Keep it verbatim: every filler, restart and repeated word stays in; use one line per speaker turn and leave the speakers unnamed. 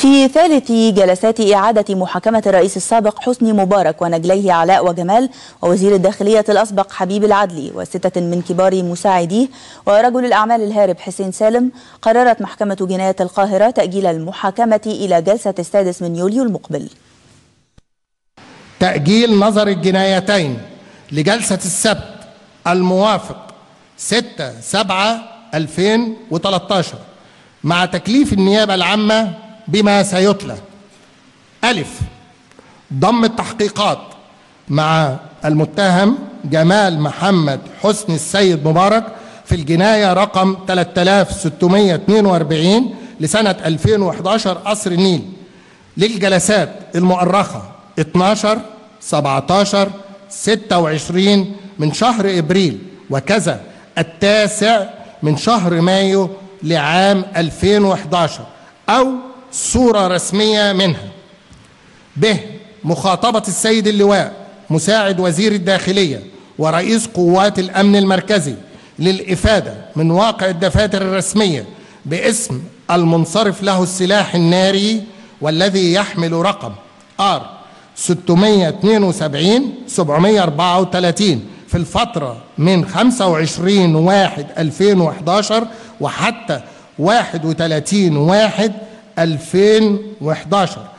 في ثالث جلسات إعادة محاكمة الرئيس السابق حسني مبارك ونجليه علاء وجمال ووزير الداخلية الأسبق حبيب العدلي وستة من كبار مساعديه ورجل الأعمال الهارب حسين سالم، قررت محكمة جناية القاهرة تأجيل المحاكمة إلى جلسة السادس من يوليو المقبل.
تأجيل نظر الجنايتين لجلسة السبت الموافق ستة سبعة ألفين وثلاثة عشر مع تكليف النيابة العامة بما سيتلى: ألف، ضم التحقيقات مع المتهم جمال محمد حسني السيد مبارك في الجناية رقم ثلاثة آلاف وستمائة واثنين وأربعين لسنة ألفين وأحد عشر قصر النيل للجلسات المؤرخة اثني عشر سبعة عشر ستة وعشرين من شهر إبريل، وكذا التاسع من شهر مايو لعام ألفين وأحد عشر أو صورة رسمية منها. ب، مخاطبة السيد اللواء مساعد وزير الداخلية ورئيس قوات الأمن المركزي للإفادة من واقع الدفاتر الرسمية باسم المنصرف له السلاح الناري والذي يحمل رقم آر ستمائة واثنين وسبعين سبعمائة وأربعة وثلاثين في الفترة من خمسة وعشرين واحد ألفين وأحد عشر وحتى واحد وثلاثين واحد ألفين وأحد عشر